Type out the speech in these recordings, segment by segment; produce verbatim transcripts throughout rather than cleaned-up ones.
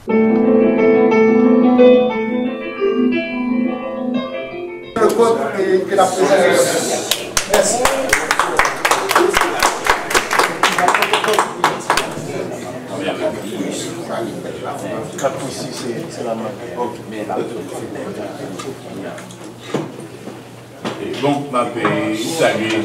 Le code que la présidence. Merci. quatre ici, c'est la main. Bon, je vais saluer,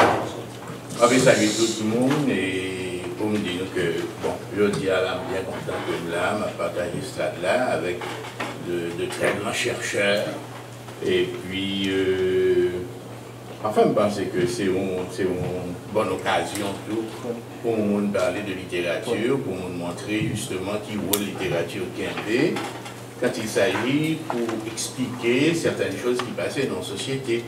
je vais saluer tout le monde et pour me dire que, bon, je dis à l'âme bien content que là, je vais partager ce stade-là avec de, de très grands chercheurs. Et puis, euh, enfin, je pense que c'est une, une bonne occasion tout, pour nous parler de littérature, pour nous montrer justement qui vaut la littérature qui est quand il s'agit pour expliquer certaines choses qui passaient dans la société.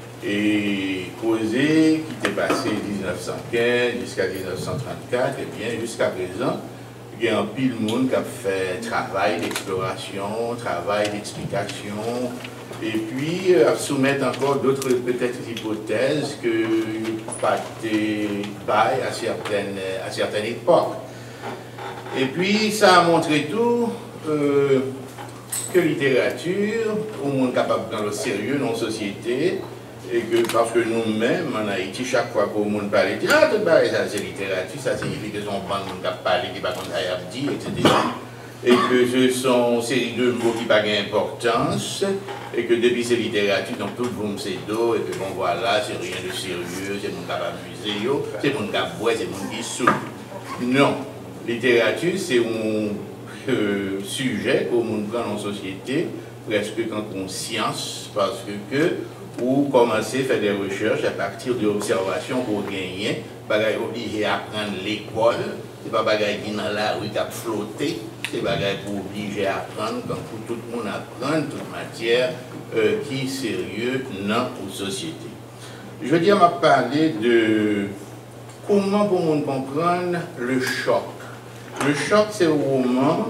Et causer qui était passé mille neuf cent quinze jusqu'à mille neuf cent trente-quatre, et bien jusqu'à présent, il y a un pile de monde qui a fait travail d'exploration, travail d'explication, et puis à soumettre encore d'autres peut-être hypothèses que pas bail à certaines, à certaines époques. Et puis ça a montré tout. Euh, que littérature, au monde capable dans le sérieux dans la société, et que parce que nous-mêmes en Haïti, chaque fois que le monde parle, dit ah, tout ça c'est littérature, ça signifie que son bande qui parle, qui va comme ça dit, et cetera. Et que ce sont une série de mots qui n'ont pas d'importance, et que depuis c'est littérature, donc tout le monde c'est d'eau, et que bon voilà, c'est rien de sérieux, c'est le monde qui va amuser, c'est le monde qui boit, c'est le monde qui soupe. Non, littérature c'est un euh, sujet qu'on prend dans la société, presque en conscience, parce que, que ou commencer à faire des recherches à partir de l'observation pour gagner, pas obligé à apprendre l'école, c'est pas bagaille qui dans la rue qui a flotté, c'est bagaille pour obliger à apprendre, comme pour tout le monde apprendre, toute matière euh, qui est sérieux dans la société. Je veux dire, on va parler de comment pour monde comprendre le choc. Le choc, c'est un roman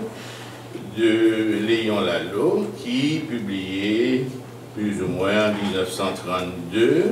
de Léon Lalo qui publié plus ou moins en mille neuf cent trente-deux,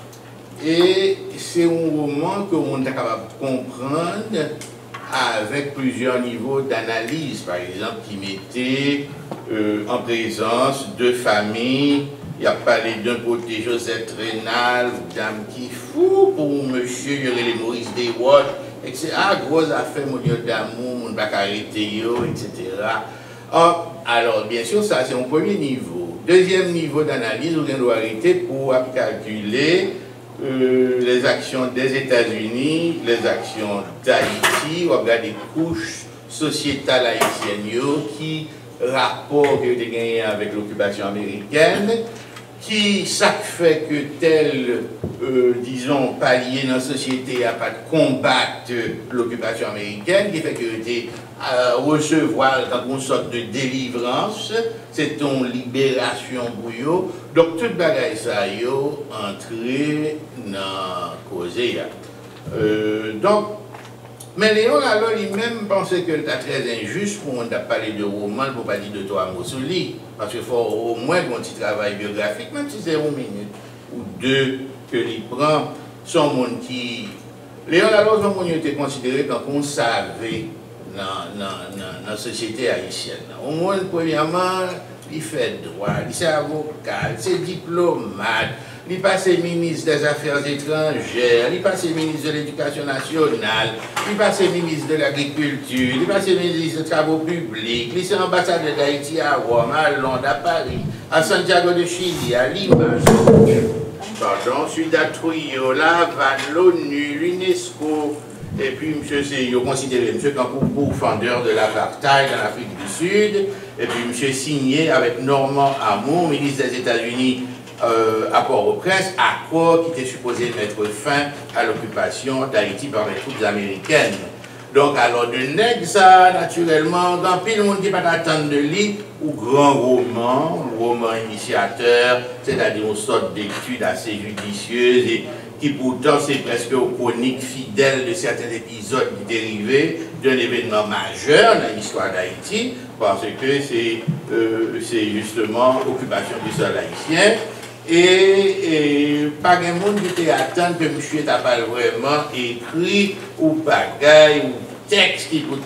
et c'est un roman que l'on est capable de comprendre avec plusieurs niveaux d'analyse, par exemple, qui mettait euh, en présence deux familles. Il y a parlé d'un côté Joseph Rénal, dame qui fou pour monsieur, il y aurait les Maurice Deswald, et cetera. Ah, grosse affaire, mon Dieu d'amour, mon bac arrêté, et cetera. Ah, alors, bien sûr, ça c'est un premier niveau. Deuxième niveau d'analyse, on doit arrêter pour calculer euh, les actions des États-Unis, les actions d'Haïti, on regarde les couches sociétales haïtiennes qui rapport que tu as gagné avec l'occupation américaine, qui ça fait que tel, euh, disons, palier dans la société n'a pas de combattre l'occupation américaine, qui fait que tu euh, recevoir dans une sorte de délivrance, c'est ton libération bouillot. Donc, toute bagaille ça y est entré dans la cause. Euh, donc, mais Léon alors lui-même pensait que c'était très injuste pour on parler de roman, pour pas dire de toi mots sur lui, parce qu'il faut au moins un petit travail biographique, même si c'est une minute ou deux que il prend, son monde qui... Léon alors son monde était considéré comme on savait dans la société haïtienne. Au moins, premièrement, il fait droit, il est avocat, il est diplomate, il passe ministre des Affaires étrangères, il passe ministre de l'Éducation nationale, il passe ministre de l'Agriculture, il passe ministre des Travaux publics, il est ambassadeur d'Haïti à Rome, à Londres, à Paris, à Santiago de Chili, à Lima, pardon, Ciudad Trujillo, La Havane, l'ONU, l'UNESCO, et puis monsieur c'est considéré monsieur comme pourfendeur de l'apartheid en Afrique du Sud, et puis monsieur signé avec Normand Amour, ministre des États-Unis, Euh, à Port-au-Prince, accord qui était supposé mettre fin à l'occupation d'Haïti par les troupes américaines. Donc, alors, de nègre, ça, naturellement, dans pile le monde qui pas attendre de lui, ou grand roman, roman initiateur, c'est-à-dire une sorte d'étude assez judicieuse, et qui pourtant, c'est presque aux chroniques fidèles de certains épisodes dérivés d'un événement majeur dans l'histoire d'Haïti, parce que c'est euh, justement l'occupation du sol haïtien. Et, et pas de monde qui était attendre que monsieur n'a pas vraiment écrit ou bagaille ou texte qui peut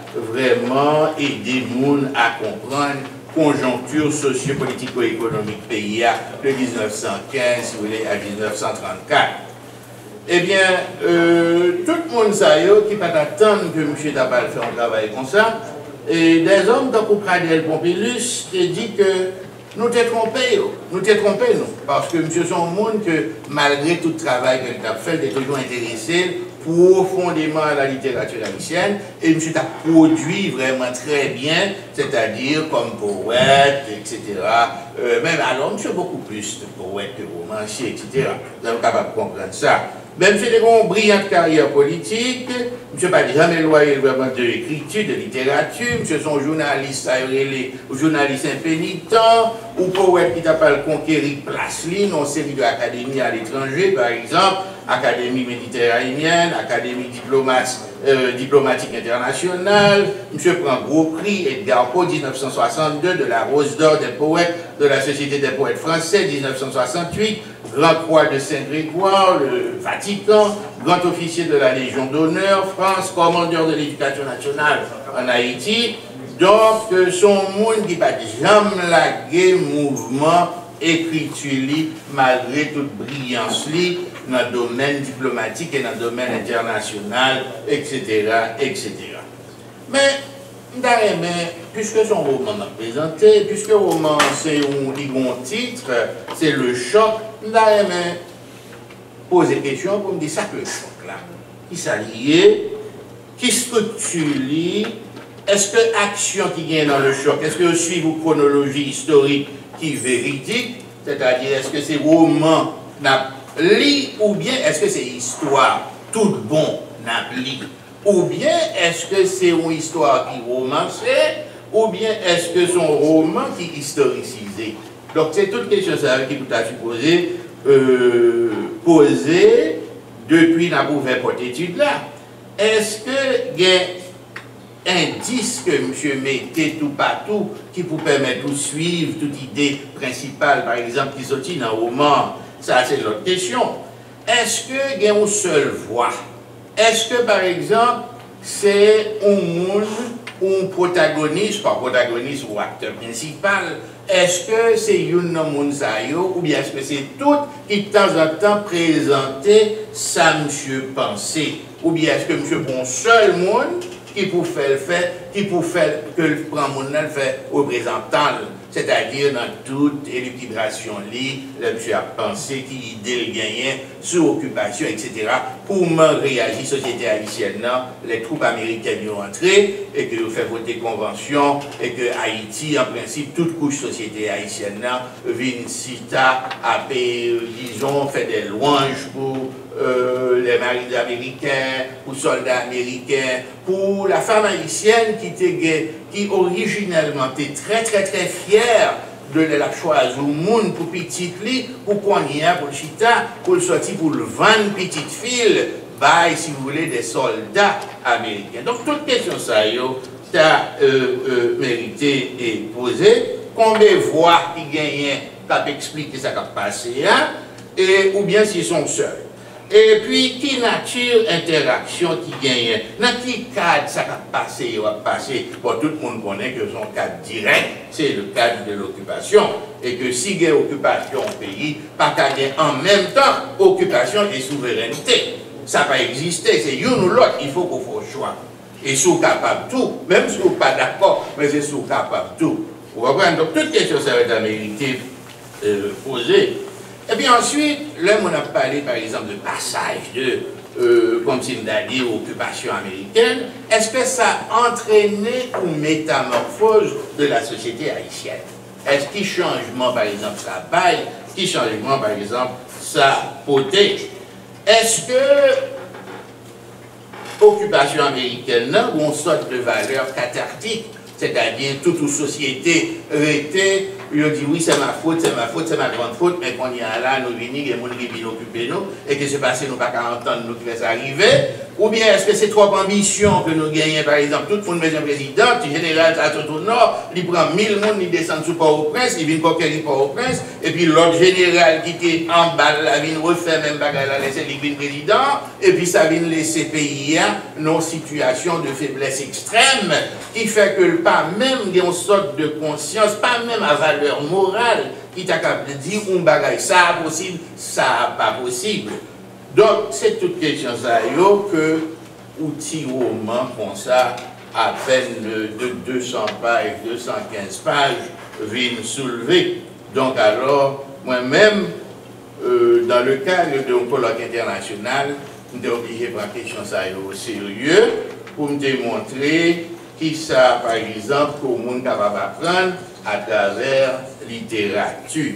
vraiment aider les gens à comprendre la conjoncture socio-politico-économique pays de mille neuf cent quinze, si vous voulez, à mille neuf cent trente-quatre. Eh bien, euh, tout le monde sait qui ne peut pas attendre que M. Tabal fait un travail comme ça. Et des hommes comme Pradel Pompilus te dit que nous t'es trompés, nous t'es trompés, nous. Parce que M. son monde que malgré tout le travail qu'il a fait, il est toujours intéressé profondément à la littérature haïtienne et M. a produit vraiment très bien, c'est-à-dire comme poète, et cetera. Euh, même alors, M. beaucoup plus de poète, de romancier, et cetera. Vous êtes capable de comprendre ça. Même si il a une brillante carrière politique, M. n'a pas jamais loyé vraiment de l'écriture, de littérature, M. est un journaliste aéré, journaliste impénitent, ou poète qui t'a pas conquérir place ligne, en série d'académies à l'étranger, par exemple, Académie méditerranéenne, Académie diplomate, euh, diplomatique internationale. M. prend gros prix Edgar Poe, mille neuf cent soixante-deux, de la Rose d'Or des poètes, de la Société des poètes français, mille neuf cent soixante-huit, Grand Croix de Saint-Grégoire, le Vatican, grand officier de la Légion d'honneur, France, commandeur de l'éducation nationale en Haïti. Donc, euh, son monde qui n'a jamais lagué mouvement écriture malgré toute brillance li, dans le domaine diplomatique et dans le domaine international, et cetera, et cetera. Mais, puisque son roman m'a présenté, puisque le roman c'est un titre, c'est le choc, je vais poser des questions pour me dire ça que le choc là. Qui s'allie, qui structure, est-ce que l'action qui vient dans le choc, est-ce que je suis une chronologie historique qui est véridique, c'est-à-dire est-ce que c'est roman n'a li ou bien est-ce que c'est histoire tout bon n'a li, ou bien est-ce que c'est une histoire qui est romancée, ou bien est-ce que c'est un roman qui est historicisé. Donc c'est toute question ça qui vous a supposé euh, poser depuis la ouvert pour étude là. Est-ce que il y a indice que M. mettait tout partout qui vous permet de suivre toute idée principale, par exemple, qui sortit dans le roman? Ça, c'est l'autre question. Est-ce qu'il y a une seule voix? Est-ce que, par exemple, c'est un monde, un protagoniste, pas protagoniste ou acteur principal? Est-ce que c'est une monde ou bien est-ce que c'est tout qui, de temps en temps, présentait ça, M. pensé? Ou bien est-ce que M. bon seul monde qui pour faire le fait, qui pour faire que le prend mon le fait représentant, c'est-à-dire dans toute élucubration li, le monsieur a pensé qui idée le gagner sous occupation, et cetera. Pour me réagir société haïtienne, les troupes américaines y ont entré et que vous fait voter convention et que Haïti, en principe, toute couche société haïtienne, vient cita à disons, fait des louanges pour Euh, les marines américains, pour soldats américains, pour la femme haïtienne qui, était, qui originellement était très très très fière de la choisir au monde pour petite lit, pour qu'on y a, pour le chita, pour le sortir, pour le vendre petite fille, bah, si vous voulez, des soldats américains. Donc, toute question ça, yo, t'as euh, euh, mérité et posé. Combien de voix qui gagnent, t'as expliqué ça qui a passé, hein, et, ou bien s'ils sont seuls. Et puis, qui nature interaction qui gagne? Dans quel cadre ça va passer, va passer? Bon, tout le monde connaît que son cadre direct, c'est le cadre de l'occupation. Et que si il y a occupation au pays, pas qu'il y ait en même temps occupation et souveraineté. Ça va exister, c'est une ou l'autre, il faut qu'on fasse choix. Et sous capable tout, même si vous n'êtes pas d'accord, mais c'est sous capable tout. Vous comprenez? Donc, toute question, ça va être la vérité euh, posée. Et puis ensuite, là, on a parlé par exemple de passage de, euh, comme si on a dit, occupation américaine. Est-ce que ça a entraîné une métamorphose de la société haïtienne? Est-ce qu'il changement, par exemple, ça baille? Qui changement, par exemple, ça poté? Est-ce que occupation américaine, là, où on sort de valeurs cathartiques, c'est-à-dire toute une société était, il dit oui, c'est ma faute, c'est ma faute, c'est ma grande faute, mais qu'on y a là, nous venons, et nous venons occuper nous, et que c'est passé, nous pas qu'à entendre nous qui va arriver, Ou bien est-ce que c'est trop ambition que nous gagnons, par exemple, tout le monde met un président, le général à tout au nord, il prend mille monde, il descend sous Port-au-Prince, il vient conquérir Port-au-Prince, et puis l'autre général qui était en bas, il vient refaire même bagarre, il laisser le président, et puis ça vient laisser pays nos situations de faiblesse extrême, qui fait que pas même une sorte de conscience, pas même à valeur morale, qui t'a capable de dire, un bagaille, ça possible, ça pas possible. Donc, c'est toute question ça, yo, que outils roman comme ça, à peine de deux cents pages, deux cent quinze pages, viennent soulever. Donc, alors, moi-même, euh, dans le cadre d'un colloque international, je suis obligé de prendre question ça au sérieux pour me démontrer qui ça, par exemple, que le monde capable d'apprendre à travers la littérature.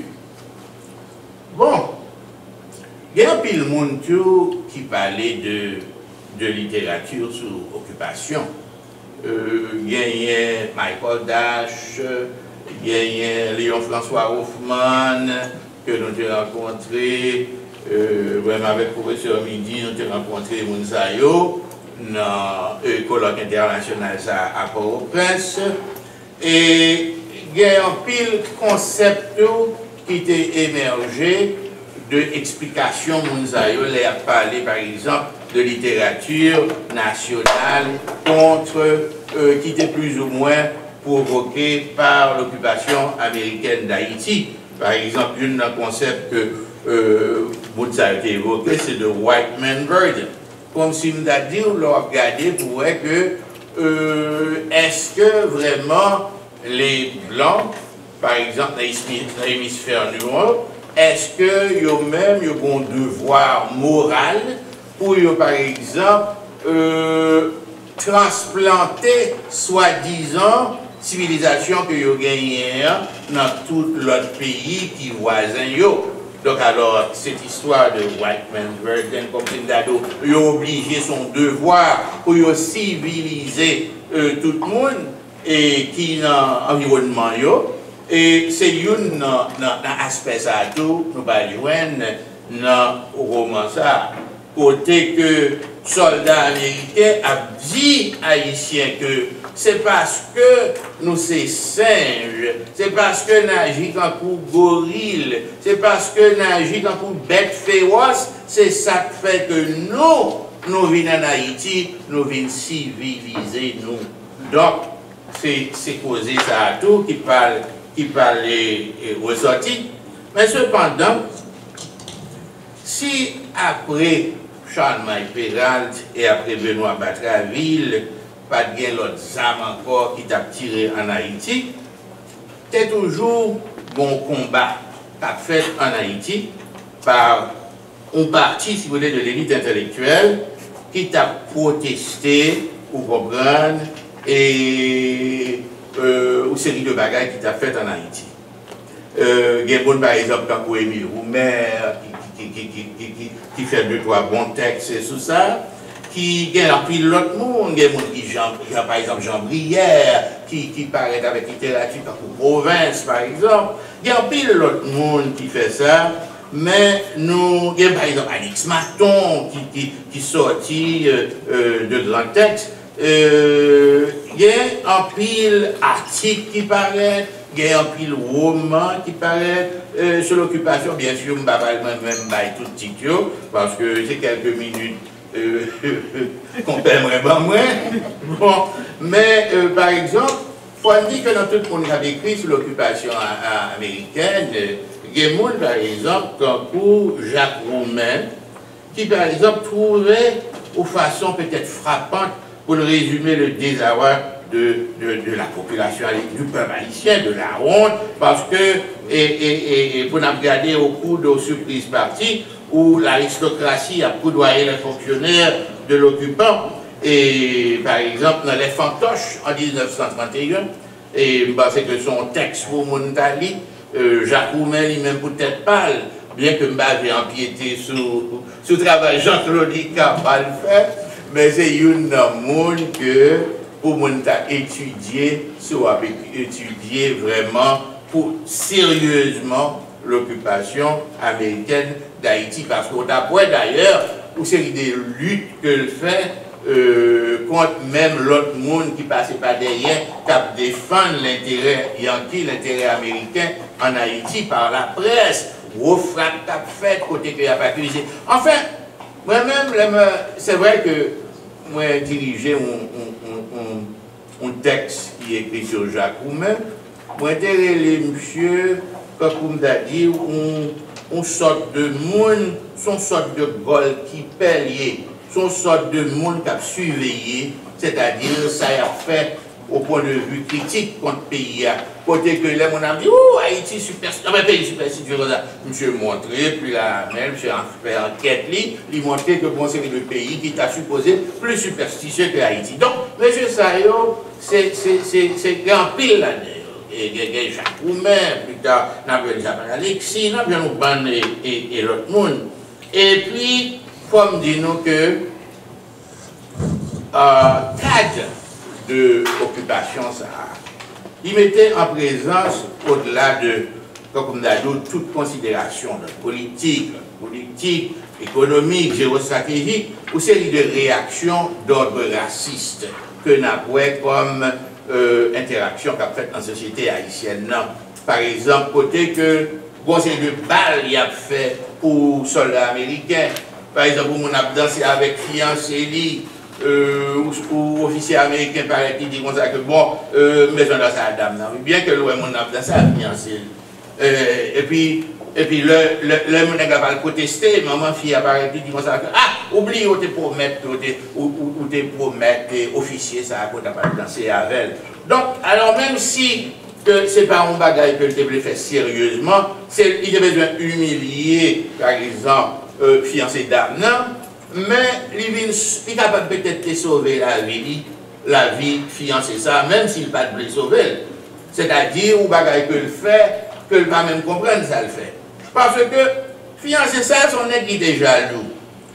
Bon. Il y a un peu de monde qui parlait de, de littérature sous occupation. Euh, il y a Michael Dash, il y a Léon François Hoffman, que nous avons rencontré, euh, même avec le professeur Midi, nous avons rencontré Mounsayo, dans le colloque international à Port-au-Prince. Et il y a un peu de concept qui était émergé de explication, Mounsayo les a parlé par exemple de littérature nationale contre, euh, qui était plus ou moins provoquée par l'occupation américaine d'Haïti. Par exemple, un concept que euh, Mounsayo a évoqué, c'est le white man burden. Comme si nous avons dit, on l'a regardé pour voir que euh, est-ce que vraiment les Blancs, par exemple dans l'hémisphère nord, est-ce que eux-mêmes ont un devoir moral pour, par exemple, euh, transplanter, soi-disant, civilisation que vous gagnez dans tout l'autre pays qui est voisin. Donc, alors, cette histoire de White Man Burden, comme Tindado, ils ont obligé son devoir pour civiliser euh, tout le monde et qui est dans l'environnement. Et c'est un aspect ça tout, nous allons dans le roman ça, côté que soldats américains a dit haïtiens que c'est parce que nous sommes singes, c'est parce que nous agissons comme gorille, c'est parce que nous agissons comme bête féroce, c'est ça qui fait que nous, nous venons en Haïti, nous venons civiliser nous. Donc, c'est causé ça à tout qui parle. qui parlait ressorti. Mais cependant, si après Charles Mike Peralt et après Benoît Batraville, pas de l'autre âme encore qui t'a tiré en Haïti, c'est toujours bon combat qu'a fait en Haïti par un parti, si vous voulez, de l'élite intellectuelle qui t'a protesté, pour comprendre, et Euh, une série de bagages qui t'a fait en Haïti. Euh, il y a bon, par exemple, comme Émile Roumer, qui, qui, qui, qui, qui, qui fait deux, trois bons textes et tout ça, qui y a pris l'autre monde, il y a qui, Jean, par exemple, Jean Brière, qui, qui paraît avec littérature comme Province, par exemple. Il y a pris l'autre monde qui fait ça, mais nous, il y a par exemple Alix Maton, qui, qui, qui sortit euh, euh, de grands textes. Euh, il y a un pile article qui paraît, il y a un pile roman qui paraît euh, sur l'occupation. Bien sûr, je ne vais pas même tout petit parce que c'est quelques minutes euh, qu'on paie vraiment moins. Bon, mais euh, par exemple, il faut dire que dans tout le monde qui a écrit sur l'occupation américaine, il y a des gens, par exemple, comme pour Jacques Roumain, qui par exemple trouvait aux façons peut-être frappantes pour le résumer le désarroi de, de, de la population, du peuple haïtien, de la honte, parce que, et, et, et pour nous regarder au cours de surprise partie, où l'aristocratie a coudoyé les fonctionnaires de l'occupant, et par exemple dans les fantoches en mille neuf cent trente et un, et bah, c'est que son texte pour Montali, euh, Jacques Roumain lui-même peut-être pâle, bien que m'avait empiété sur le travail Jean-Claude Icard va le faire, mais c'est une monde que pour mon étudier, soit étudier vraiment pour sérieusement l'occupation américaine d'Haïti. Parce qu'au d'après d'ailleurs, une série de luttes que le fait euh, contre même l'autre monde qui passait par derrière, qui défend l'intérêt yankee, l'intérêt américain en Haïti par la presse, gros frappe tape fait, côté qu'il n'y a pas utilisé. Enfin, moi-même, c'est vrai que moi dirigé un, un, un, un texte qui est écrit sur Jacques Roumain, moi les monsieur, comme on a dit, on, on sorte de monde, son sorte de gol qui payé, son sorte de monde qui a surveillé, c'est-à-dire ça a fait au point de vue critique contre le pays. Côté que là, mon ami dit, oh, Haïti, super, ah ben, pays super situé comme ça. Monsieur montré, puis là, même, monsieur a fait enquête, il montrait que bon, c'est le pays qui t'a supposé plus superstitieux que Haïti. Donc, monsieur Sayo, c'est grand pile là-dedans. Et il y a Jacques Roumain, plus tard, on a vu Alexis, on a vu nous ban et, et, et l'autre monde. Et puis, il faut me dire nous que euh, cadre de l'occupation, ça, il mettait en présence, au-delà de, comme on a dit, toute considération de politique, politique, économique, géostratégique, ou série de réactions d'ordre raciste que nous avons comme Euh, interaction qu'a fait dans la société haïtienne. Non. Par exemple, côté que bon, c'est de balles il a fait pour soldats américains. Par exemple, on a dansé avec fiancé euh, ou, ou officier américain paraît qui dit comme ça que bon, euh, maison dans sa dame. Non. Bien que l'on a dansé avec fiancé. Euh, et puis Et puis, le, le, le monde n'a pas protesté, maman, fille apparaît, dit comme ça, ah, oublie, ou te promettre, ou te promettre, officier, ça, qu'on n'a pas dansé avec elle. Donc, alors, même si ce n'est pas un bagage que le fait sérieusement, il a besoin d'humilier, par exemple, euh, fiancé d'âme, non, mais il est capable peut-être de sauver la vie, la vie fiancée, ça, même s'il n'a pas de sauver. C'est-à-dire, ou bagage que le fait, que le pas même comprendre, ça le fait. Parce que, fiancé ça, son nègre qui était jaloux.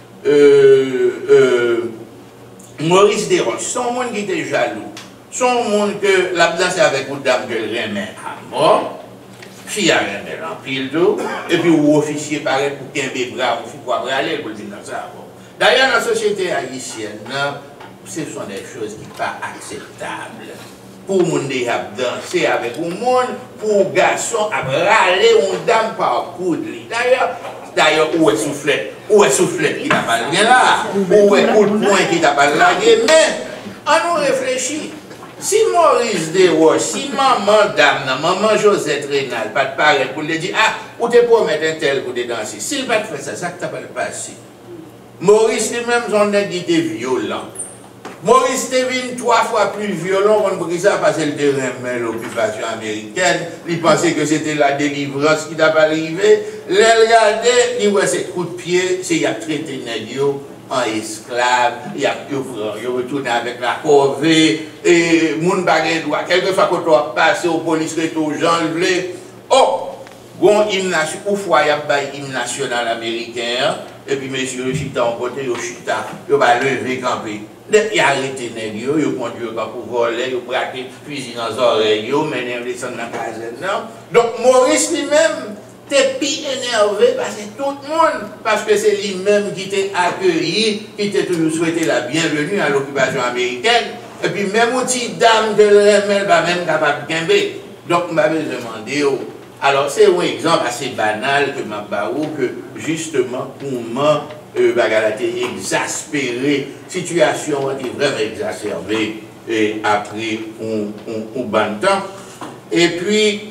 Euh, euh, Maurice Desroches, son monde qui était jaloux. Son monde que la danse avec une dame que le remet à mort, fille à remet en pile d'eau, et puis ou officier paraît pour qu'un bébé brave, ou pour aller pour dire dans ça. D'ailleurs, dans la société haïtienne, ce sont des choses qui ne sont pas acceptables. Pour moun de danser avec un monde, pour garçon à râler une dame par coude. D'ailleurs, d'ailleurs, où est soufflet? Où est soufflet qui n'a pas rien là? Où est coup de poing qui n'a pas lagué? Mais, on nous réfléchit. Si Maurice Desroches, si maman dame, maman Josette Rénal, pas de pareil pour lui dire, ah, ou te promettre un tel pour te danser. S'il va te faire ça, ça ne t'a pas passé. Maurice lui-même, son était violent. Maurice devine trois fois plus violent qu'on ne ça parce qu'il remet l'occupation américaine. Il pensait que c'était la délivrance qui n'a pas arrivé. Il regardait, il voit ces coups de pied, c'est qu'il a traité Nagio en esclave, il a retourné avec la corvée, et moun bagay doit, quelquefois quand on a passé aux polices, aux gens, oh, bon hymne national, ou fois il y a un hymne national américain, et puis monsieur Chita en côté, il chita, il va lever camper. Il a arrêté les gens, il a conduit pour voler, il a braqué fusil dans les oreilles, il a mené un descendre dans la caserne. Donc Maurice lui-même était plus énervé parce que tout le monde, parce que c'est lui-même qui t'a accueilli, qui t'a toujours souhaité la bienvenue à l'occupation américaine. Et puis même aux petites dames de l'R M L, pas même capable de gagner. Donc je m'avais demandé, alors c'est un exemple assez banal que m'a baou que justement pour moi, Euh, a été exaspéré, situation a été vraiment exacerbée et après un, un, un bon temps. Et puis,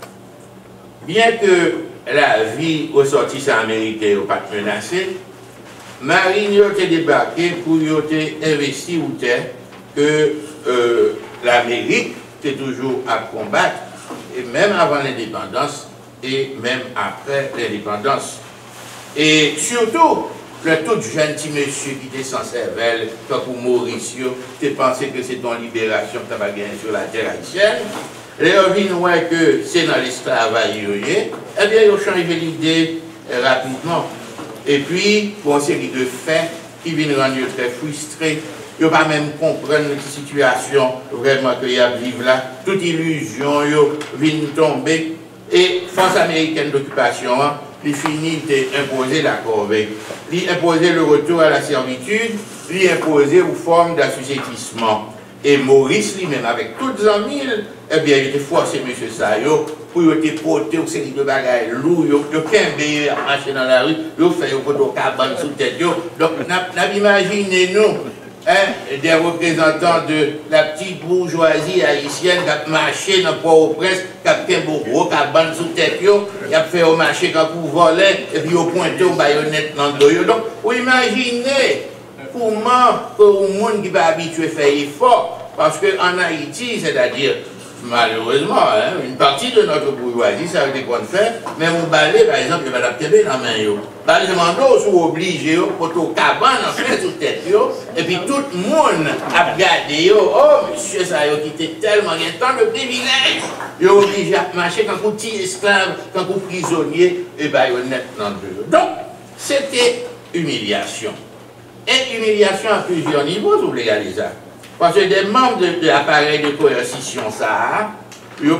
bien que la vie ressortissante américaine n'est pas menacée, Marine a été débarquée pour investir ou que euh, l'Amérique était toujours à combattre, et même avant l'indépendance et même après l'indépendance. Et surtout, le tout jeune petit monsieur qui était sans cervelle, comme pour Mauricio, qui pensait que c'est ton libération que tu vas gagner sur la terre haïtienne. Et on vient que c'est dans l'esclavage, eh bien, ils ont changé l'idée rapidement. Et puis, pour une série de faits qui viennent rendre très frustrés, ils ne peuvent pas même comprendre la situation vraiment qu'il y a à vivre là. Toute illusion vient tomber. Et force américaine d'occupation, il finit d'imposer la corvée, il imposer le retour à la servitude, il imposer aux formes d'assujettissement. Et Maurice lui-même, avec toutes en mille, eh bien, il était forcé, M. Sayo, pour il était porté aux séries de bagailles lourds, il a qu'un marché dans la rue, il a fait un cabane sous tête. Donc, n'a imaginé nous, hein, des représentants de la petite bourgeoisie haïtienne qui a marché dans Port-au-Prince, qui a fait un gros cabane sous tête, il a fait au marché quand vous volez, et puis il a pointé au baïonnette dans le dos. Donc, vous imaginez comment pour un monde qui va habitué à faire effort, parce qu'en Haïti, c'est-à-dire, malheureusement, hein, une partie de notre bourgeoisie, ça veut dire qu'on fait, mais mon balai, par exemple, il va l'appeler dans la main. Balai, je m'en sont obligés, pour tout cabane, en fait, sous tête, et puis tout le monde a regardé, oh, monsieur, ça a quitté tellement, il y a tant de privilèges, il est obligé à marcher quand vous petit esclave, quand vous prisonnier, et bien, il est net dans le dos. Donc, c'était humiliation. Et humiliation à plusieurs niveaux sous légalisation. Parce que des membres de, de l'appareil de coercition, ça, ils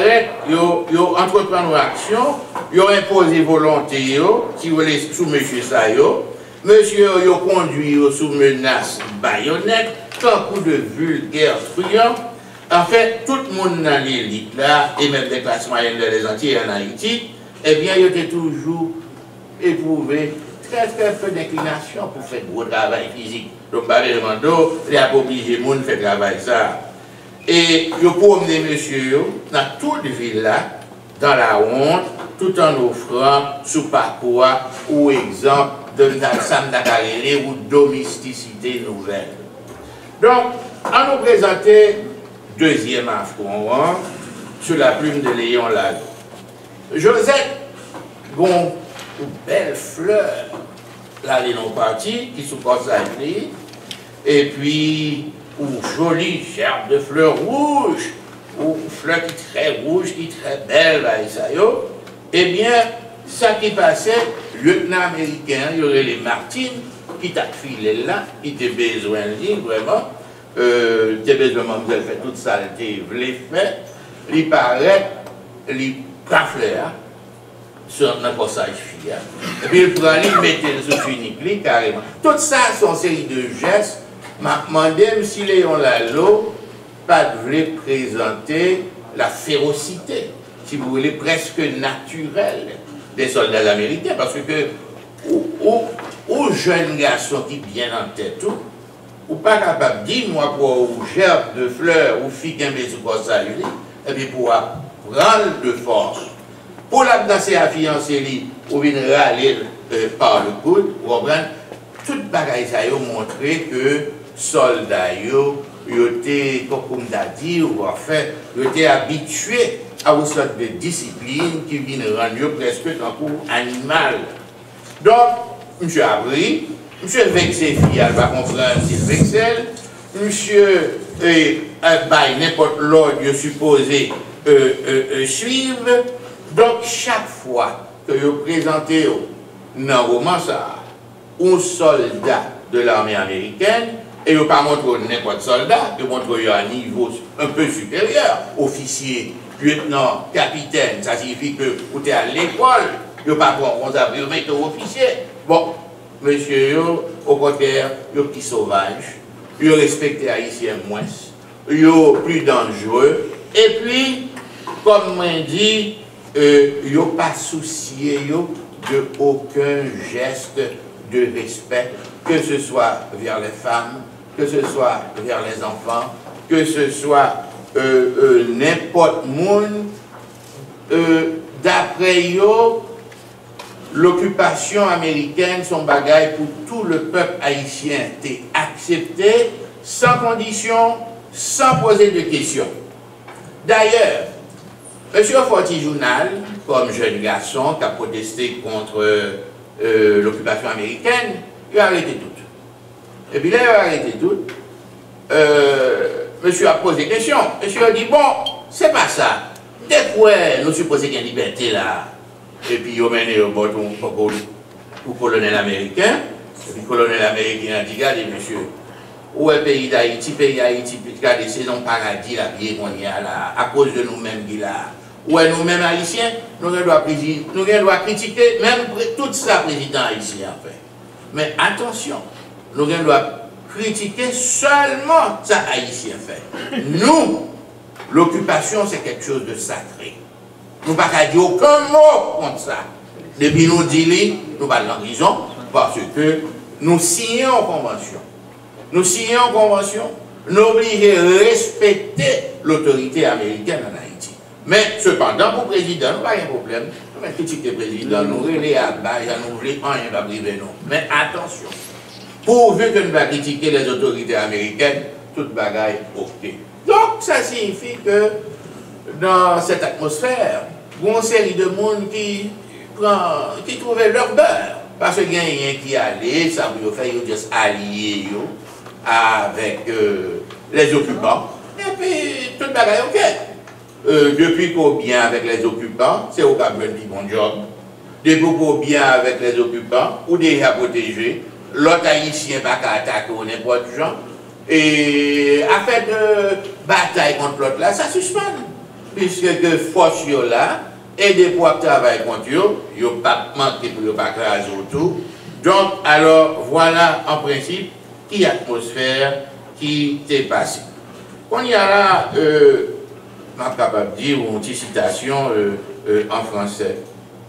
ont entrepris une action, ils ont imposé volonté, si vous voulez, sous M. Sayo. Monsieur, ils ont conduit sous menace baïonnette, tant coup de vulgaire truand. En fait, tout le monde dans l'élite, là, et même des classes moyennes des Antilles en Haïti, eh bien, ils étaient toujours éprouvés. Très très peu d'inclination pour faire gros travail physique. Donc, il y a obligé de faire travail ça. Et il faut emmener monsieur dans toute ville là, dans la honte, tout en offrant sous parcours ou exemple de Sam Dakarele ou domesticité nouvelle. Donc, on nous présentait deuxième affront sur la plume de Léon Lago. Joseph, bon, une belle fleur, là, les non partis, qui sont consacrés, et puis, une jolie gerbe de fleurs rouges, ou une fleur qui est très rouge, qui est très belle, là, et ça, yo. Eh bien, ça qui passait, lieutenant américain, il y aurait les Martines, qui t'a filé là, qui t'a besoin de dire, vraiment, euh, t'as besoin de faire toute ça, t'es voulu faire, il paraît, il fleur, sur un passage fille. Et puis il prend lui, il mettait le sous-unique, carrément. Tout ça sont une série de gestes. M'a demandé si Léon Lalo pas voulait présenter la férocité, si vous voulez, presque naturelle des soldats américains. Parce que, aux jeunes garçons qui viennent en tête, ou pas capable de dire, moi, pour une gerbe de fleurs, ou fille qui aime les passage, et puis pour prendre de force. Pour la danser à fiancée, ou bien râler euh, par le coude, vous comprenez? Toute bagaille ça a montré que soldats, ils étaient, comme on a dit, ou enfin, ils étaient habitués à une sorte de discipline qui vient rendre presque un coup animal. Donc, monsieur a pris, monsieur vexé, fille, elle va comprendre s'il vexel, monsieur, euh, by n'importe l'ordre, je supposé, euh, euh, euh, suivre. Donc, chaque fois que vous présentez dans un roman, ça, un soldat de l'armée américaine, et vous ne pas montrer n'importe soldat, vous montrez à un niveau un peu supérieur, officier, lieutenant, capitaine, ça signifie que vous êtes à l'école, vous ne pas prendre vous mettez au officier. Bon, monsieur, au contraire, vous êtes petit sauvage, vous respectez les Haïtiens moins, vous êtes plus dangereux, et puis, comme on dit, Euh, ils n'ont pas soucié de aucun geste de respect, que ce soit vers les femmes, que ce soit vers les enfants, que ce soit euh, euh, n'importe monde. Euh, D'après eux, l'occupation américaine, son bagage pour tout le peuple haïtien, était accepté sans condition, sans poser de questions. D'ailleurs, Monsieur Forti Journal, comme jeune garçon qui a protesté contre euh, l'occupation américaine, il a arrêté tout. Et puis là, il a arrêté tout. Euh, monsieur a posé des questions. Monsieur a dit, bon, c'est pas ça. Dès que nous supposons qu'il y a une liberté là, et puis il a mené au bâton pour le colonel américain, et puis le colonel américain a dit, regardez monsieur, où est le pays d'Haïti, pays d'Haïti, regardez, c'est un paradis là, qu'on y a là, à cause de nous-mêmes, là. Ouais, nous-mêmes haïtiens, nous devons critiquer même tout ça, président haïtien en fait. Mais attention, nous devons critiquer seulement ça haïtien fait. Nous, l'occupation c'est quelque chose de sacré. Nous ne pouvons pas dire aucun mot contre ça. Depuis nous disons, nous parlons en prison parce que nous signons en convention. Nous signons en convention, nous obligons à respecter l'autorité américaine en Haïti. Mais cependant, pour le président, nous n'avons pas de problème. Nous critiquons le président, nous relais à bas, nous voulons rien va priver non. Mais attention, pourvu que nous va critiquer les autorités américaines, toute bagaille ok. Donc ça signifie que dans cette atmosphère, il y a une série de monde qui, prend, qui trouvait leur beurre. Parce qu'il y a rien qui allait, ça vous fait, ils juste alliés avec euh, les occupants. Et puis, toute bagaille ok. Euh, depuis qu'on bien avec les occupants, c'est au Cameroun qui bon job. Depuis qu'on bien avec les occupants, ou déjà protégé, l'autre haïtien pas qu'à attaquer ou n'importe gens. Et affaire de bataille contre l'autre là, ça suspend. Puisque que force là, et des pour travailler contre eux, ils n'ont pas manqué pour ne pas craser autour. Donc, alors, voilà en principe qui atmosphère qui t'est passée. On y a là, euh, je suis capable de dire une petite citation euh, euh, en français.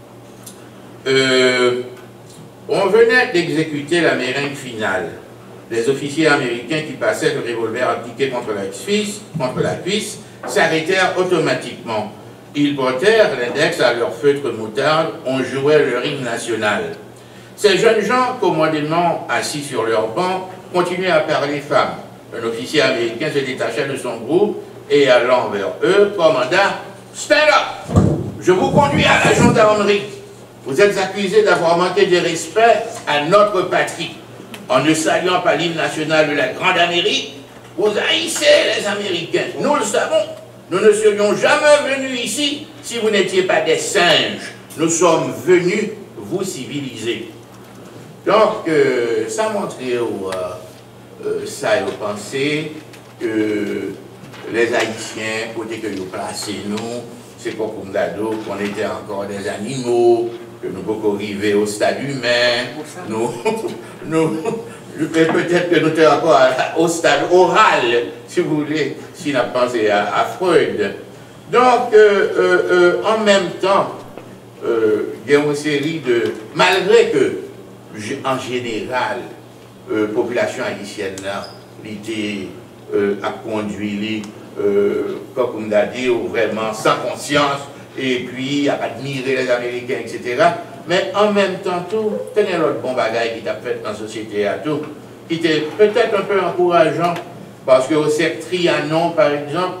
Euh, on venait d'exécuter la meringue finale. Les officiers américains qui passaient le revolver appliqué contre la cuisse, contre la cuisse s'arrêtèrent automatiquement. Ils portèrent l'index à leur feutre moutarde, on jouait le hymne national. Ces jeunes gens, commodément assis sur leur banc, continuaient à parler femmes. Un officier américain se détacha de son groupe et allant vers eux, commanda « Stand up! Je vous conduis à la gendarmerie. Vous êtes accusés d'avoir manqué de respect à notre patrie. En ne saluant pas l'hymne national de la Grande Amérique, vous haïssez les Américains. Nous le savons. Nous ne serions jamais venus ici si vous n'étiez pas des singes. Nous sommes venus vous civiliser. » Donc, euh, ça montrait euh, euh, ça, vous pensez que les Haïtiens, côté que nous placés, nous, c'est pas comme d'ado, qu'on était encore des animaux, que nous pouvons arriver au stade humain, nous, nous, peut-être que nous sommes encore au stade oral, si vous voulez, si on a pensé à, à Freud. Donc, euh, euh, euh, en même temps, euh, il y a une série de... Malgré que, en général, la euh, population haïtienne, l'idée euh, a conduit, euh, comme on a dit, vraiment sans conscience, et puis à admirer les Américains, et cetera. Mais en même temps, tout, tenez l'autre bon bagage qui t'a fait dans la société à tout, qui était peut-être un peu encourageant, parce qu'au cercle Trianon, par exemple,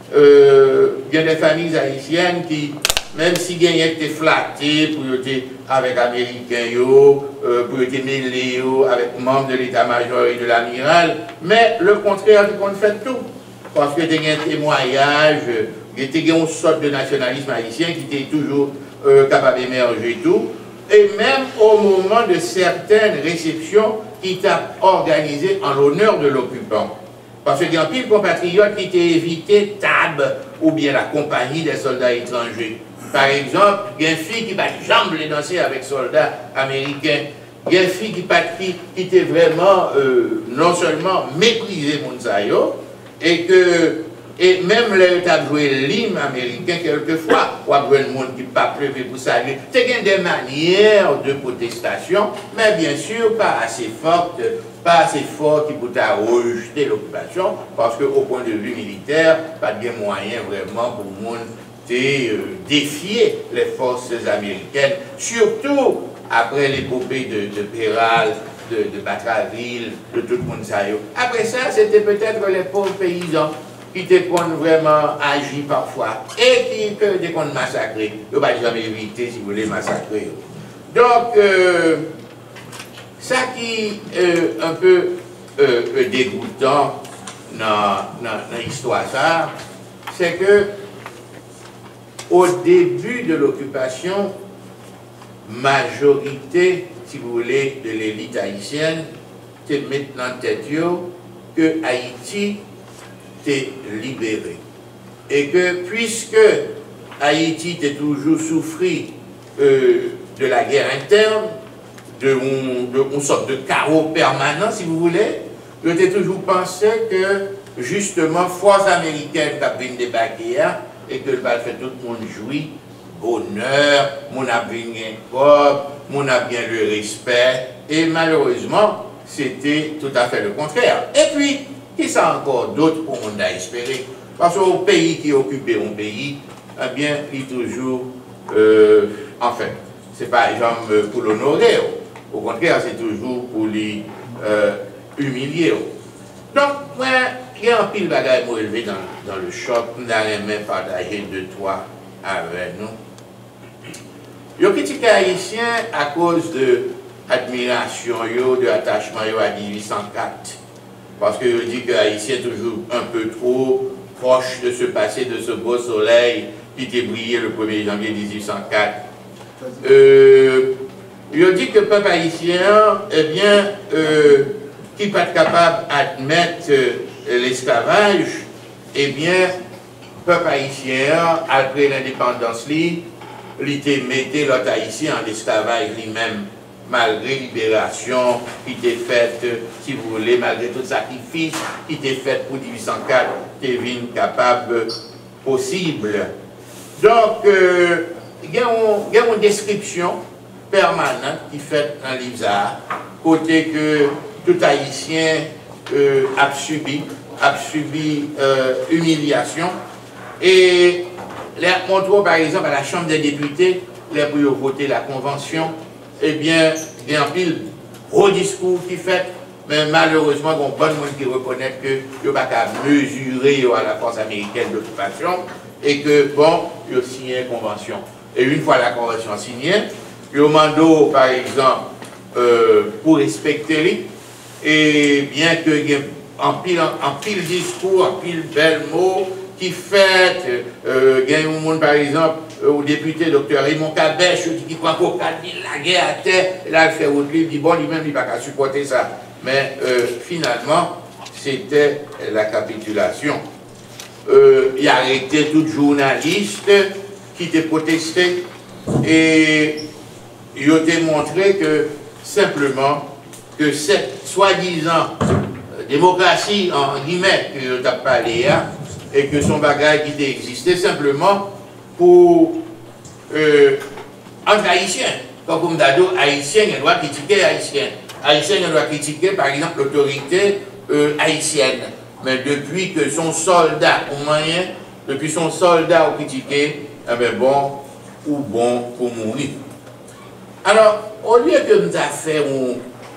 euh, il y a des familles haïtiennes qui, même si ils étaient flattés pour être avec les Américains, euh, pour être mêlés avec membres de l'état-major et de l'amiral, mais le contraire, on fait tout. Parce que il y a un témoignage, il y a une sorte de nationalisme haïtien qui était toujours euh, capable d'émerger tout. Et même au moment de certaines réceptions qui t'a organisées en l'honneur de l'occupant. Parce qu'il y a un pile compatriote qui t'a évité Tab ou bien la compagnie des soldats étrangers. Par exemple, il y a une fille qui va jamais danser avec soldats américains. Il y a une fille qui, qui, qui était vraiment euh, non seulement méprisée Mounsayo, et que et même les t'as joué l'hymne américain quelquefois, ou après le monde qui n'a pas prévu pour saluer. C'est des manières de protestation, mais bien sûr pas assez fortes, pas assez fort qui peut rejeter l'occupation, parce qu'au point de vue militaire, pas de moyen vraiment pour le monde de euh, défier les forces américaines, surtout après l'épopée de, de Péral, de, de Batraville, de tout le monde. Après ça, c'était peut-être les pauvres paysans qui étaient vraiment agi parfois et qui, que dès qu'on massacrait, ils ne pas jamais éviter si vous voulez massacrer. Donc, euh, ça qui est euh, un peu euh, dégoûtant dans l'histoire, ça, c'est que au début de l'occupation, majorité, si vous voulez, de l'élite haïtienne, c'est maintenant tête que Haïti est libéré. Et que puisque Haïti a toujours souffri euh, de la guerre interne, de une sorte de chaos permanent, si vous voulez. Je t'ai toujours pensé que, justement, force américaine qui a débarqué et que le bal fait tout le monde jouir, bonheur, mon a bien corps, mon a bien le respect, et malheureusement, c'était tout à fait le contraire. Et puis, qui ça encore d'autres pour on a espéré? Parce qu'au pays qui occupe un pays, eh bien, il toujours, euh, en fait, c'est pas exemple pour l'honorer, au contraire, c'est toujours pour les euh, humilier. Donc, moi, il y a un pile de bagages qui élevé dans, dans le choc, nous n'allons même partager deux, trois avec nous. Il y a critiqué les Haïtiens à cause de l'admiration, de l'attachement à mille huit cent quatre. Parce que je dis que les Haïtiens sont toujours un peu trop proches de se passer de ce beau soleil qui était brillé le premier janvier mille huit cent quatre. Euh, je dis que le peuple haïtien, eh bien, euh, qui n'est pas capable d'admettre euh, l'esclavage, eh bien, le peuple haïtien, après l'indépendance, il mettait l'autre haïtien en esclavage lui-même, malgré libération qui était faite, si vous voulez, malgré tout sacrifice qui était fait pour mille huit cent quatre, qui est capable possible. Donc, euh, il y a une, une description permanente qui est faite dans l'I V S A, côté que tout haïtien euh, a subi, a subi euh, humiliation. Et les montrons par exemple à la Chambre des députés, les pour voter la convention, eh bien, il y a un pile gros discours qui fait, mais malheureusement, il y a bon monde qui reconnaît que il n'y a pas qu'à mesurer à la force américaine d'occupation et que, bon, il y a signé une convention. Et une fois la convention signée, il y a un mandat, par exemple, euh, pour respecter lui, et bien que il y ait un pile, un pile discours, un pile bel mot qui fait, euh, il y a un monde, par exemple, euh, au député docteur Raymond Cabèche, qui prend pour la guerre à terre, et là, il fait autre livre, il dit, bon, lui-même, il n'a pas qu'à supporter ça. Mais euh, finalement, c'était la capitulation. Euh, il a arrêté tout journaliste qui était protesté, et il a démontré que, simplement, que cette soi-disant démocratie, en guillemets, que tu as parlé, hein, et que son bagage qui existait simplement pour euh, entre haïtiens. Comme comme d'ado, haïtien, il doit critiquer haïtien. Haïtien, il doit critiquer, par exemple, l'autorité euh, haïtienne. Mais depuis que son soldat, au moyen, depuis son soldat a critiqué, eh bien bon, ou bon pour mourir. Alors, au lieu que nous avons fait un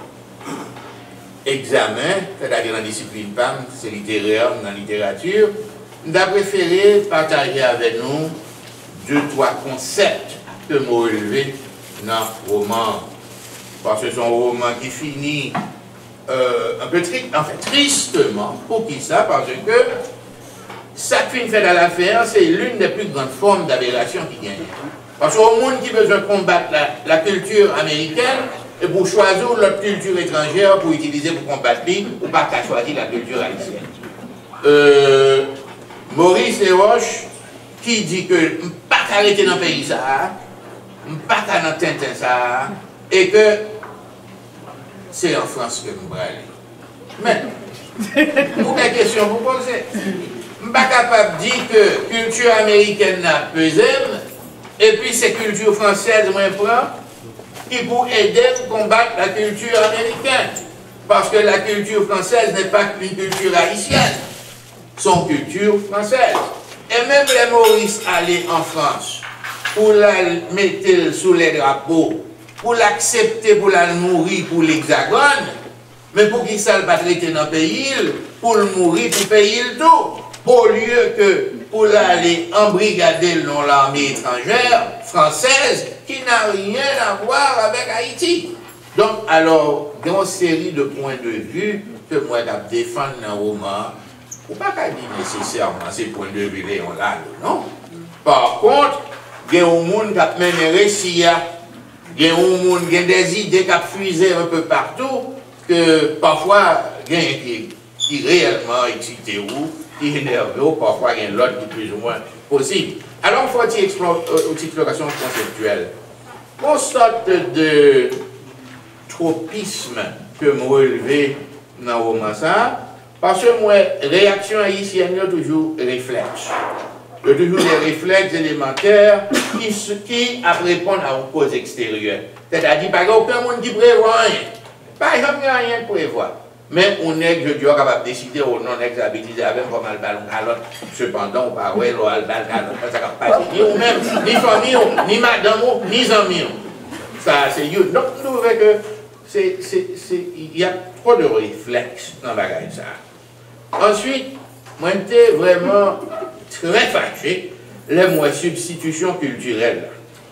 examen, c'est-à-dire dans la discipline P A M, c'est littéraire, dans la littérature, nous avons préféré partager avec nous deux, trois concepts que m'ont relevé dans le roman. Parce que c'est un roman qui finit euh, un peu tri en fait, tristement. Pour qui ça? Parce que ça qui fait à l'affaire, c'est l'une des plus grandes formes d'aberration qui gagne. Parce qu'au monde qui veut combattre la, la culture américaine, et pour choisir l'autre culture étrangère pour utiliser pour combattre lui, ou pas qu'à choisir la culture haïtienne. Euh, Maurice Desroches, qui dit que je ne peux pas arrêter dans le pays ça, je ne peux pas dans Tintin ça, et que c'est en France que je vais aller. Mais, pour quelle question vous posez? Je ne suis pas capable de dire que la culture américaine n'a pesé, et puis c'est la culture française moi prend, qui pour aider à combattre la culture américaine. Parce que la culture française n'est pas qu'une culture haïtienne, son culture française. Et même les Maurice allaient en France pour la mettre sous les drapeaux, pour l'accepter, pour la mourir pour l'hexagone, mais pour qu'il ne pas traiter dans le pays, pour le mourir, pour payer le tout. Au lieu que pour aller embrigader dans l'armée étrangère, française, qui n'a rien à voir avec Haïti. Donc, alors, il y a une série de points de vue que moi, je défends dans le roman. Il ne faut pas dire nécessairement ces points de vue là, non? Par contre, il y a un monde qui a mené un récit, il y a un monde qui a des idées qui a fusé un peu partout, que parfois, il y a qui, qui réellement excité ou, qui énervé ou, parfois il y a l'autre qui plus ou moins possible. Alors, il faut une exploration conceptuelle. Une sorte de tropisme que je relevé dans le roman, parce que moi, réaction haïtienne, il y a toujours réflexe. Il y a toujours des réflexes élémentaires qui, qui répondent à une cause extérieure. C'est-à-dire, par exemple, aucun monde qui prévoit rien. Par exemple, il n'y a rien de prévoir. Mais on est, je dis, capable de décider ou non, on est habilité avec pas mal de ballons calottes. Cependant, on va ouais, le ballon calotte, ça ne va pas ni ou même, ni famille, ni madame, ni amis. Ça, c'est you. Donc, je trouve que c'est, c'est, c'est, il y a trop de réflexes dans le bagage. Ensuite, moi, j'étais vraiment très fâché, les mots substitution culturelle.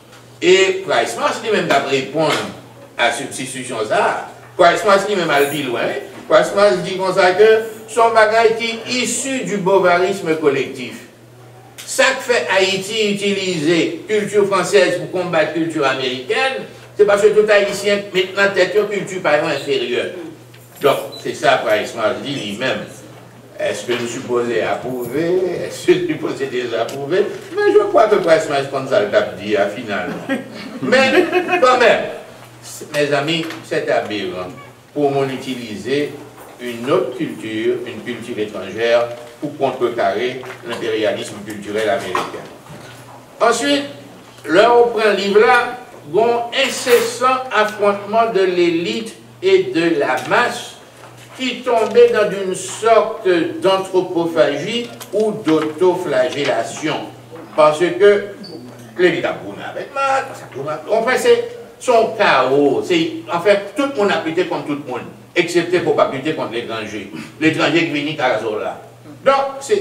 Et Price Mars, lui-même, va répondre à la substitution ça. Price Mars, lui-même, a le loin. Price Mars dit comme ça que son bagage qui est issu du bovarisme collectif. Ça que fait Haïti utiliser culture française pour combattre la culture américaine, c'est parce que tout Haïtien maintenant tête une culture par exemple inférieure. Donc, c'est ça Price Mars dit lui-même. Est-ce que nous supposons approuver? Est-ce que nous supposons désapprouver? Mais je crois que Price Mars comme ça le cap dit finalement. Mais quand même, mes amis, c'est aberrant pour m'en utiliser une autre culture, une culture étrangère, pour contrecarrer l'impérialisme culturel américain. Ensuite, là, on prend le livre-là, un incessant affrontement de l'élite et de la masse qui tombait dans une sorte d'anthropophagie ou d'autoflagellation. Parce que l'élite a bourné avec masse, on fait c'est son chaos. En fait, tout le monde a lutté contre tout le monde, excepté pour ne pas lutter contre l'étranger. L'étranger qui vient à Zola. Donc,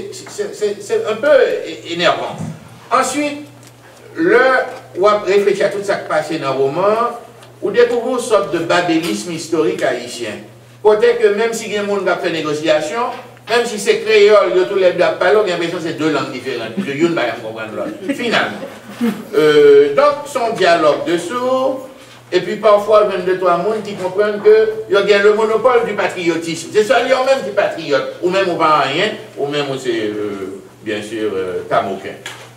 c'est un peu énervant. Ensuite, le, on réfléchit à tout ça qui passe dans le roman, on découvre une sorte de babélisme historique haïtien. Côté que même si il y a des gens qui fait négociation, même si c'est créole, il y a tous les deux parler, on a l'impression que c'est deux langues différentes. Parce que une ne va pas comprendre l'autre. Finalement. Euh, donc, son dialogue dessous, et puis parfois, même deux, trois personnes qui comprennent qu'il y a le monopole du patriotisme. C'est ça, il y a même des patriotes, ou même on ne va rien, ou même c'est, euh, bien sûr, euh, tamoquin.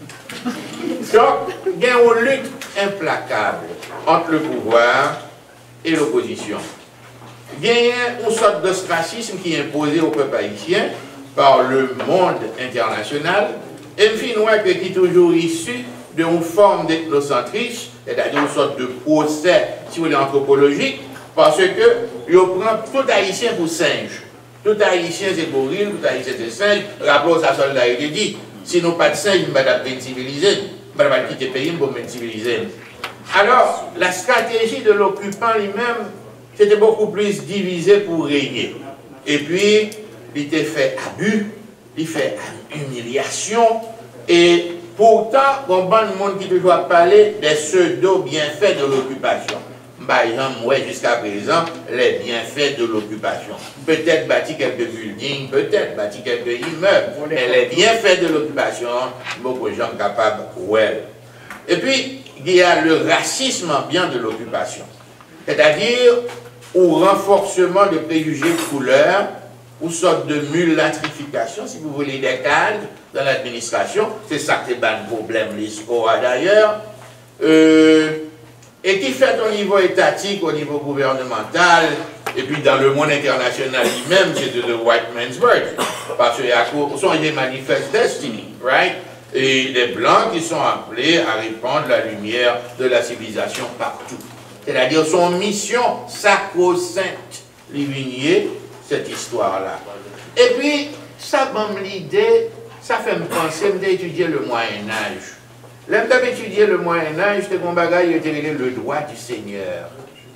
Donc, il y a une lutte implacable entre le pouvoir et l'opposition. Il y a une sorte d'ostracisme qui est imposé au peuple haïtien par le monde international, et finalement, qui est toujours issu d'une forme d'ethnocentrisme, c'est-à-dire une sorte de procès, si vous voulez, anthropologique, parce que on prend tout haïtien pour singe. Tout haïtien c'est gorille, tout haïtien c'est singe. Rappelons ça, soldat il dit, sinon pas de singe, je ne vais pas être civilisé, je ne vais pas quitter le pays pour me civiliser. Alors, la stratégie de l'occupant lui-même, c'était beaucoup plus divisé pour régner. Et puis, il était fait abus, il fait humiliation, et pourtant, on a un monde qui toujours parler des pseudo-bienfaits de l'occupation. Par exemple, jusqu'à présent, les bienfaits de l'occupation. Peut-être bâti quelques buildings, peut-être bâti quelques immeubles, mais les bienfaits de l'occupation, beaucoup de gens sont capables, ouais. Et puis, il y a le racisme ambiant de l'occupation. C'est-à-dire, au renforcement de préjugés de couleur, ou sorte de mulâtrification, si vous voulez, des cadres dans l'administration. C'est ça qui est un problème, l'I S C O A d'ailleurs. Euh, et qui fait au niveau étatique, au niveau gouvernemental, et puis dans le monde international lui-même, c'est de the white man's bird. Parce qu'il y a des manifestes destiny, right? Et les blancs qui sont appelés à répandre la lumière de la civilisation partout. C'est-à-dire son mission sacro-sainte, livinier, cette histoire-là. Et puis, ça m'a l'idée, ça fait me penser d'étudier le Moyen-Âge. Là, d'étudier le Moyen-Âge, c'est mon bagage, il était le droit du Seigneur.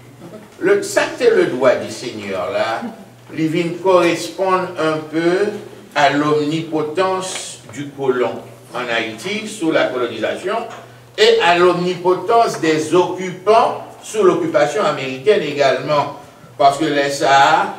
Le, ça, c'est le droit du Seigneur, là. Les vignes correspondent un peu à l'omnipotence du colon en Haïti, sous la colonisation, et à l'omnipotence des occupants sous l'occupation américaine également. Parce que les Sahara,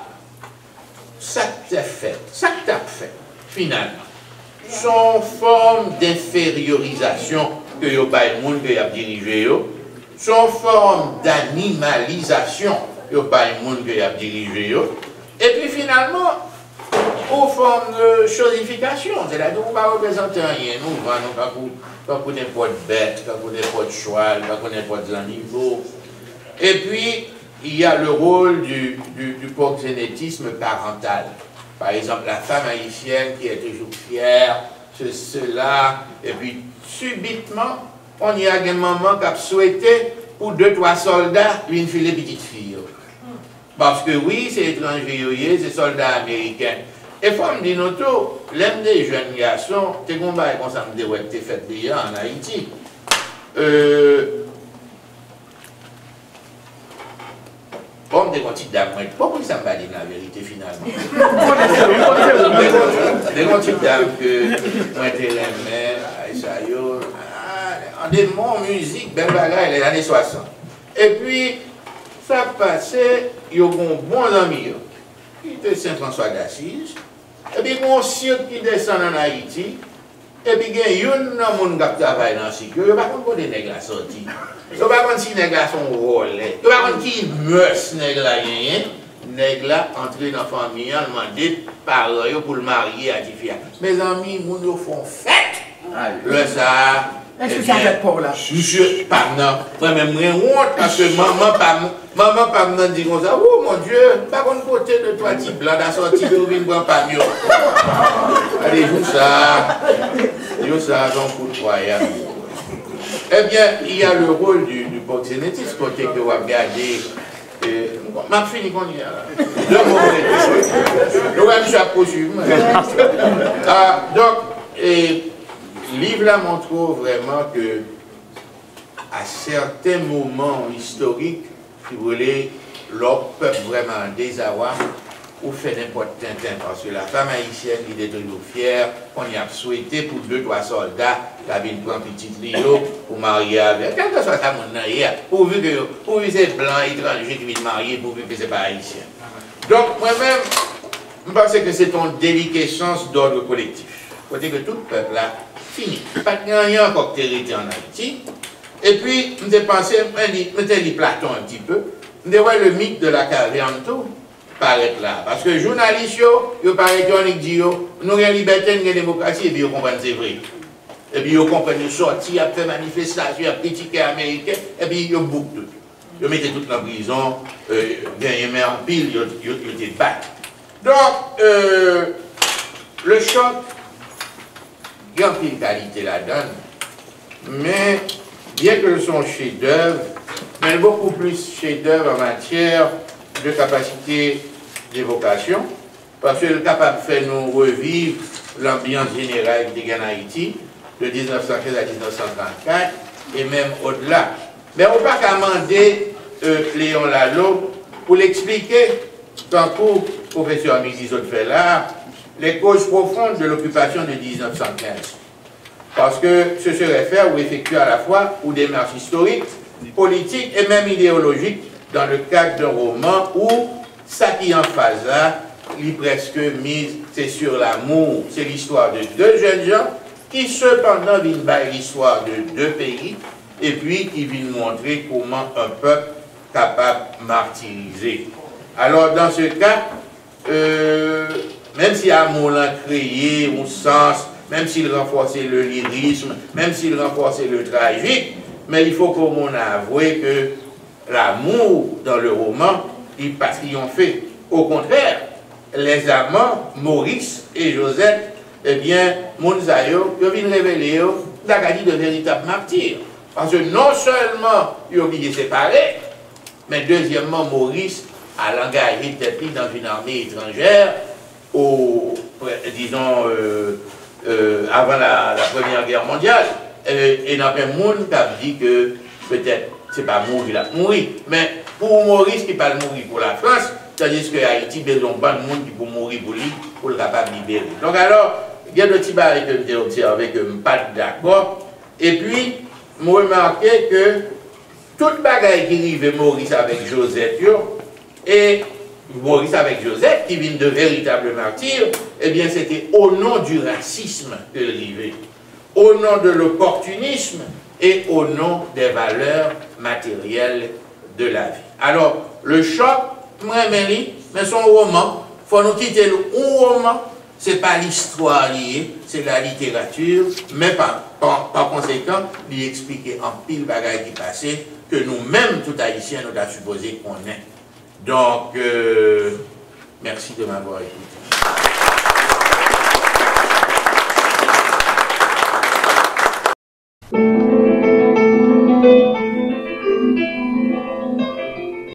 ça t'a fait, ça t'a fait, finalement, son forme d'infériorisation que y a pas le monde qui a dirigé, son forme d'animalisation que y a pas le monde qui a dirigé, et puis finalement, aux formes de chosification. C'est-à-dire qu'on ne va pas représenter rien. Nous, on va pas connaître pas de bête, pas connaître pas de cheval, pas connaître pas de animaux. Et puis, il y a le rôle du, du, du proxénétisme parental. Par exemple, la femme haïtienne qui est toujours fière, ce, cela, et puis subitement, on y a un moment qui a souhaité pour deux, trois soldats, une filet petite fille. Parce que oui, c'est étranger, c'est soldats américains. Et faut me dire, l'un des jeunes garçons, t'es combat comme ça me dit, ouais, t'es fait déjà en Haïti. Euh, Bon, des petits dames, pourquoi ça me va dire la vérité finalement? Des petites dames que moi j'étais l'aimé, en des mots musique, ben bagarre, les années soixante. Et puis, ça passait, il y a un bon ami, qui était Saint-François d'Assise, et puis il y a un cirque qui descend en Haïti, et puis il y a un monde qui travaille dans le cycle, il n'y a pas contre des nègres à sortir. Il n'y a pas contre si les nègres sont relais, il n'y a pas contre qui meurent nègres là, nègres là, entrer dans la famille, demander par eux pour le marier à Tifia. Mes amis, ils font fête. Le ça. Est-ce que ça va être pour là? Je pas non. Moi-même, j'ai honte parce que maman pas maman pas me dit comme ça. Oh mon Dieu, pas contre côté de toi, petit blanc, dans sortie de une bonne pas mieux. Allez, joue ça. Joue ça, j'en fous de toi. Eh bien, il y a le rôle du, du proxénétisme, côté que vous regardez. Ma fini qu'on y a. Le mot est je suis approché. Donc, et, le livre là montre vraiment que à certains moments historiques, si vous voulez, l'homme peut vraiment en désarroi ou faire n'importe quel temps. Parce que la femme haïtienne, il est toujours fière, on y a souhaité pour deux, trois soldats, qui avaient une grande petite Lio pour marier avec. Quel que soit ça, mon hier, pourvu que pourvu c'est blanc, étranger qui vient marier, pourvu que c'est pas haïtien. Donc, moi-même, je pense que c'est une déliquescence d'ordre collectif. Côté que tout le peuple là, fini. Pas de rien encore qui était en Haïti. Et puis, je me pensé, je me dit Platon un petit peu, je me ouais, le mythe de la caverne tout paraît là. Parce que les journalistes, ils paraissent qu'ils disent, nous avons une liberté, nous avons une démocratie, et puis ils comprennent c'est vrai. Et puis ils comprennent, ils sortent, ils ont fait manifestation, ils ont critiqué les Américains, et puis ils bouclent tout. Ils mettent tout en prison, ils mettent en pile, ils étaient battus. Donc, euh, le choc, il y a une qualité là-dedans, mais bien que son chef-d'œuvre, mais beaucoup plus chef-d'œuvre en matière de capacité d'évocation, parce qu'il est capable de faire nous revivre l'ambiance générale qui était en Haïti, de mille neuf cent quinze à mille neuf cent trente-quatre, et même au-delà. Mais on ne peut pas commander euh, Léon Lalo pour l'expliquer, tant que professeur Midi fait là, les causes profondes de l'occupation de mille neuf cent quinze. Parce que ce serait faire ou effectuer à la fois ou des démarches historiques, politiques et même idéologiques dans le cadre d'un roman où ça qui en phase là, il est presque mise, c'est sur l'amour, c'est l'histoire de deux jeunes gens qui cependant viennent par l'histoire de deux pays et puis qui viennent montrer comment un peuple capable de martyriser. Alors dans ce cas, euh, même si Amour l'a créé au sens, même s'il renforçait le lyrisme, même s'il renforçait le tragique, mais il faut qu'on avoue que l'amour dans le roman, parce qu'ils ont fait. Au contraire, les amants, Maurice et Josette, eh bien, Mounzayo, ils viennent révéler l'Acadie de véritables martyrs. Parce que non seulement ils ont été séparés, mais deuxièmement, Maurice a engagé tête dans une armée étrangère, au, disons, euh, euh, avant la, la Première Guerre mondiale. Et il y a un monde qui a dit que peut-être c'est pas mourir, il a mouru. Mais pour Maurice qui parle mourir pour la France, tandis que Haïti a besoin de monde qui peut mourir pour lui, pour le capable libérer. Donc alors, il y a des petits barils que j'ai observé que je ne suis pas d'accord. Et puis, je remarqué que toute bagaille qui arrive Maurice avec Josette, et Maurice avec Josette, qui viennent de véritables martyrs, eh bien c'était au nom du racisme que arrivait, au nom de l'opportunisme et au nom des valeurs matérielles de la vie. Alors, le choc, moi, mais son roman, il faut nous quitter le roman c'est pas l'histoire liée, c'est la littérature, mais par, par, par conséquent, lui expliquer en pile bagaille qui passait, que nous-mêmes, tout haïtiens, nous avons supposé qu'on est. Donc, euh, merci de m'avoir écouté.